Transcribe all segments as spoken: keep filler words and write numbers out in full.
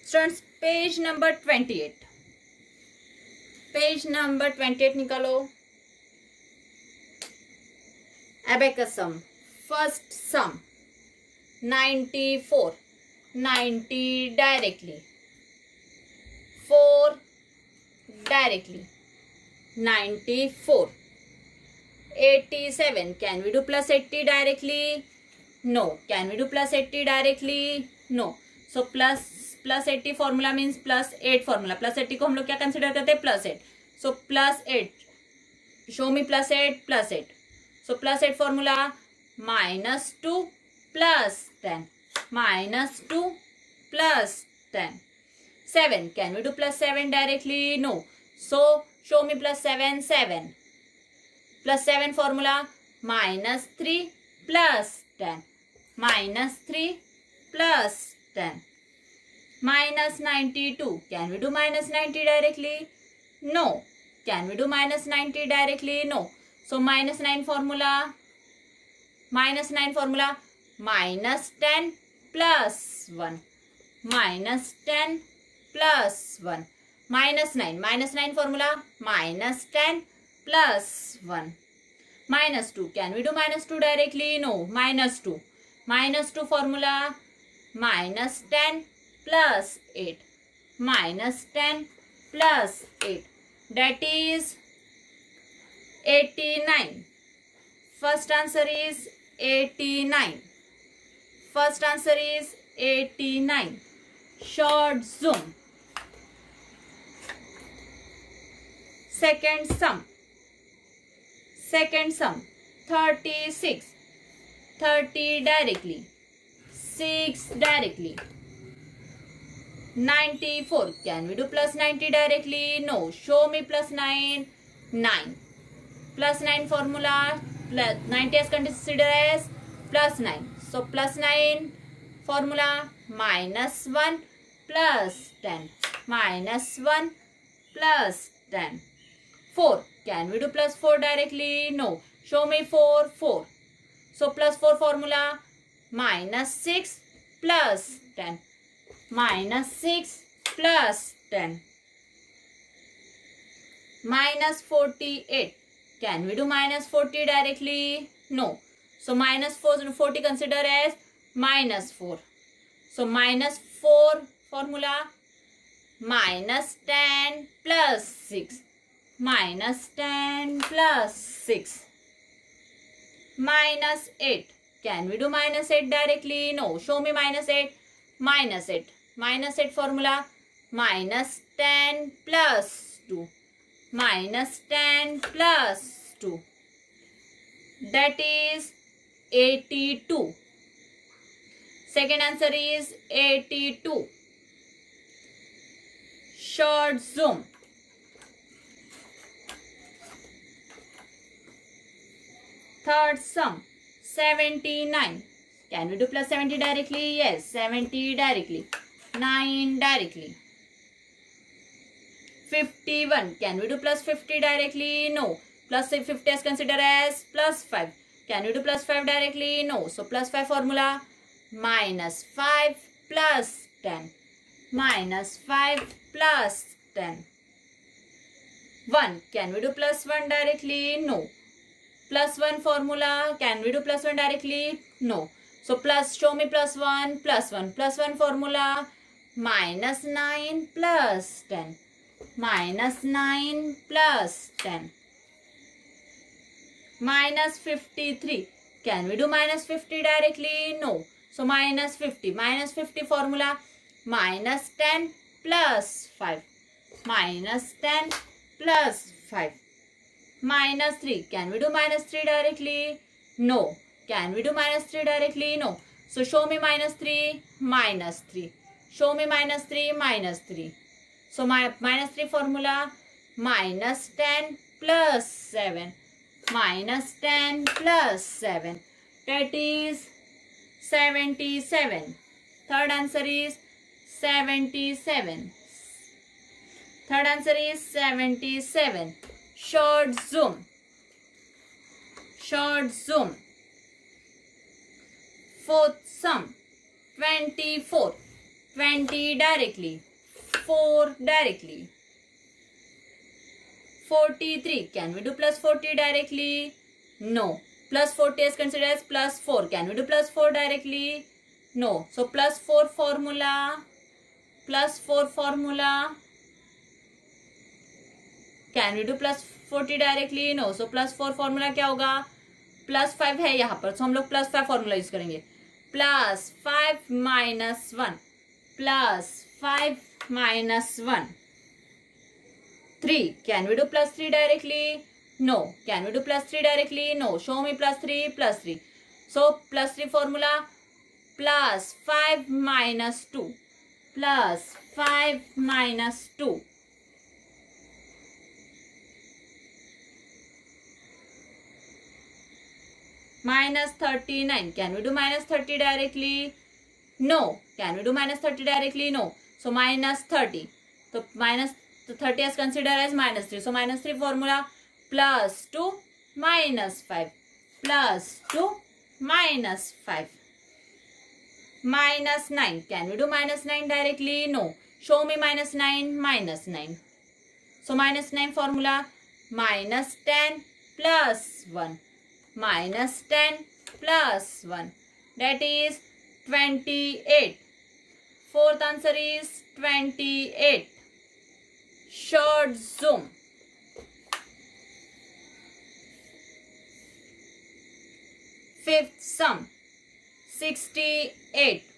Students page number twenty eight, page number twenty eight निकालो। Abacus sum, first sum ninety four, ninety directly, four directly, ninety-four, eighty-seven. Can we do plus eighty directly? No. Can we do plus eighty directly? No. So plus plus eighty formula means plus eight formula. Plus eighty को हम लोग क्या consider करते हैं? plus eight. So plus eight. Show me plus eight, plus eight. So plus eight formula minus two plus ten, minus two plus ten. seven. Can we do plus seven directly? No. So show me plus seven, seven. Plus seven formula minus three plus ten, minus three plus ten. Minus ninety-two. Can we do minus ninety directly? No. Can we do minus ninety directly? No. So minus nine formula, minus nine formula minus ten plus one, minus ten plus one. Minus nine, minus nine formula minus ten plus one. Minus two. Can we do minus two directly? No. Minus two. Minus two formula minus ten plus eight, minus ten plus eight. That is eighty-nine. First answer is eighty-nine. First answer is eighty-nine. Short zoom. Second sum. Second sum. thirty-six. thirty directly. six directly. ninety-four. Can we do plus ninety directly? No. Show me plus nine. nine. Plus nine formula. Plus ninety is considered as plus nine. So plus nine formula minus one plus ten. Minus one plus ten. four. Can we do plus four directly? No. Show me four, four. So plus four formula minus six plus ten. Minus six plus ten. Minus forty-eight. Can we do minus forty directly? No. So minus forty consider as minus four. So minus four formula minus ten plus six. Minus ten plus six. Minus eight. Can we do minus eight directly? No. Show me minus eight. Minus eight. Minus eight formula minus ten plus two. Minus ten plus two. That is eighty-two. Second answer is eighty-two. Short zoom. Third sum, seventy-nine. Can we do plus seventy directly? Yes, seventy directly. nine directly. fifty-one. Can we do plus fifty directly? No. Plus fifty is considered as plus five. Can we do plus five directly? No. So plus five formula minus five plus ten. Minus five plus ten. one. Can we do plus one directly? No. Plus one formula. Can we do plus one directly? No. So plus, show me plus one, plus one. Plus one formula minus nine plus ten. Minus nine plus ten. Minus fifty-three. Can we do minus fifty directly? No. So minus fifty. Minus fifty formula minus ten plus five. Minus ten plus five. Minus three. Can we do minus three directly? No. Can we do minus three directly? No. So show me minus three, minus three. Show me minus three, minus three. So my minus three formula minus ten plus seven. Minus ten plus seven. That is seventy-seven. Third answer is seventy-seven. Third answer is seventy-seven. Short zoom. Short zoom. Fourth sum. twenty-four. twenty directly, four directly. forty-three, can we do plus forty directly? No. Plus forty is considered as plus four. Can we do plus four directly? No. So plus four formula, plus four formula. Can we do plus forty directly? No. So plus four formula क्या होगा? Plus five है यहाँ पर, so हम लोग plus five formula use करेंगे. Plus five minus one. Plus five minus one. three. Can we do plus three directly? No. Can we do plus three directly? No. Show me plus three, plus three. So plus three formula, plus five minus two. Plus five minus two. Minus thirty-nine. Can we do minus thirty directly? No. Can we do minus thirty directly? No. So minus thirty. So minus thirty is considered as minus three. So minus three formula, plus two minus five. Plus two minus five. Minus nine. Can we do minus nine directly? No. Show me minus nine, minus nine. So minus nine formula, minus ten plus one. Minus ten plus one. That is twenty-eight. Fourth answer is twenty-eight. Short zoom. Fifth sum. sixty-eight.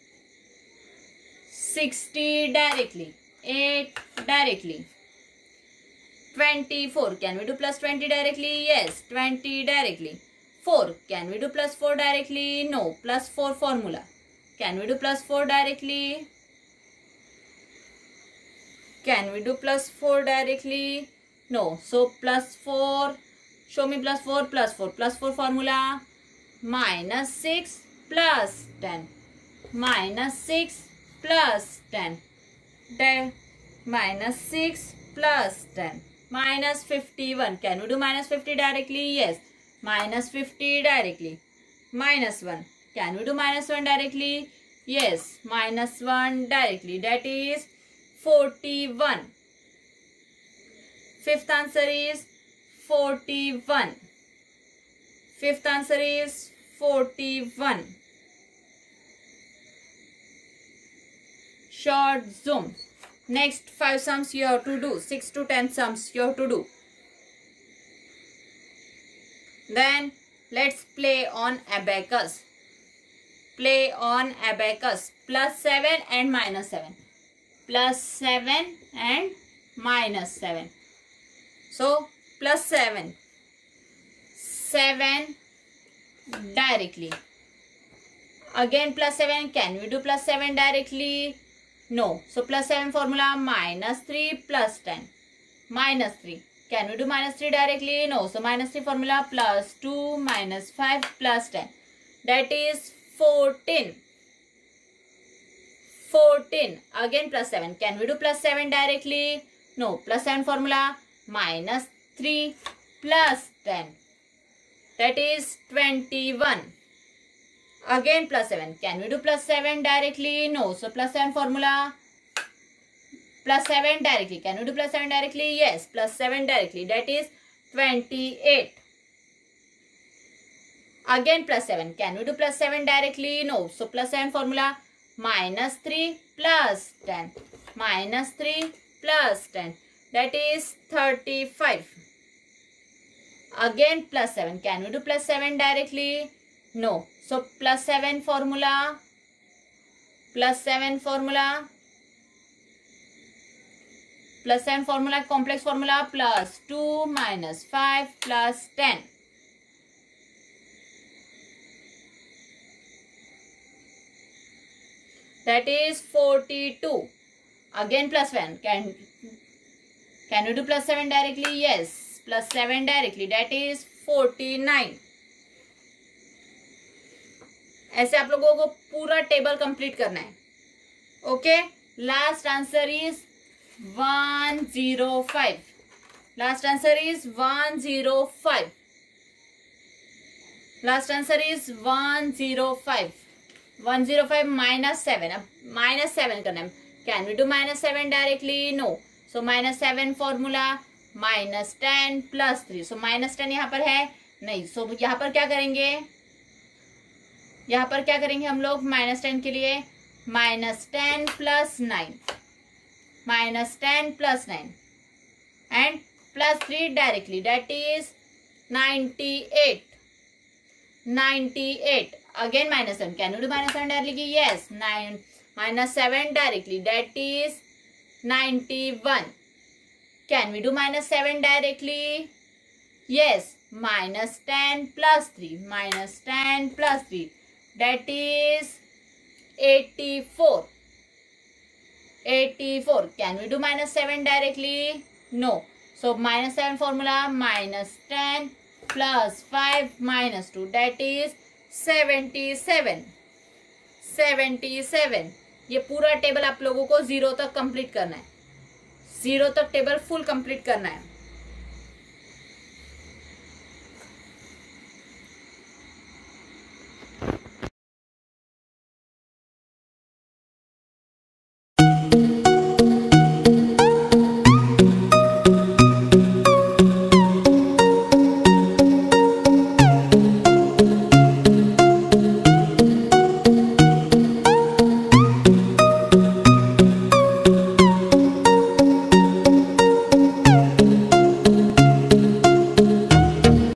sixty directly. eight directly. twenty-four. Can we do plus twenty directly? Yes. twenty directly. four. Can we do plus four directly? No. Plus four formula. Can we do plus four directly? Can we do plus four directly? No. So plus four. Show me plus four, plus four. Plus four formula. Minus six plus ten. Minus six plus ten. Then minus six plus ten. Minus fifty-one. Can we do minus fifty directly? Yes. Minus fifty directly. Minus one. Can we do minus one directly? Yes. Minus one directly. That is forty-one. Fifth answer is forty-one. Fifth answer is forty-one. Short zoom. Next five sums you have to do. six to ten sums you have to do. Then let's play on abacus. Play on abacus. Plus seven and minus seven. Plus seven and minus seven. So plus seven. seven directly. Again plus seven. Can we do plus seven directly? No. So plus seven formula, minus three plus ten. Minus three. Can we do minus three directly? No. So minus three formula, plus two minus five plus ten. That is fourteen. fourteen. Again plus seven. Can we do plus seven directly? No. Plus seven formula, minus three plus ten. That is twenty-one. Again plus seven. Can we do plus seven directly? No. So plus seven formula, plus seven directly. Can we do plus seven directly? Yes. Plus seven directly. That is twenty-eight. Again plus seven. Can we do plus seven directly? No. So plus seven formula, minus three plus ten. Minus three plus ten. That is thirty-five. Again plus seven. Can we do plus seven directly? No. So plus seven formula, plus seven formula, plus seven formula, complex formula, plus two minus five plus ten. That is forty-two. Again plus one. Can, can we do plus seven directly? Yes. Plus seven directly. That is forty-nine. ऐसे आप लोगों को पूरा table complete करना है. Okay. Last answer is one zero five. Last answer is one zero five. Last answer is one zero five. One zero five minus seven, अब minus seven करना है. Can we do minus seven directly? No. So minus seven formula minus ten plus three. So minus ten यहाँ पर है नहीं. सो so, यहाँ पर क्या करेंगे, यहाँ पर क्या करेंगे हम लोग माइनस टेन के लिए? Minus ten plus nine, minus ten plus nine and plus three directly, that is ninety eight. Ninety eight again minus seven. Can you do minus seven directly? Yes. Nine minus seven directly, that is ninety one. Can we do minus seven directly? Yes. Minus ten plus three, minus ten plus three, that is eighty four. Eighty four. Can we do minus seven directly? No. So minus seven formula minus ten plus five minus two, that is seventy-seven. seventy-seven. ये पूरा table आप लोगों को zero तक complete करना है. Zero तक table full complete करना है.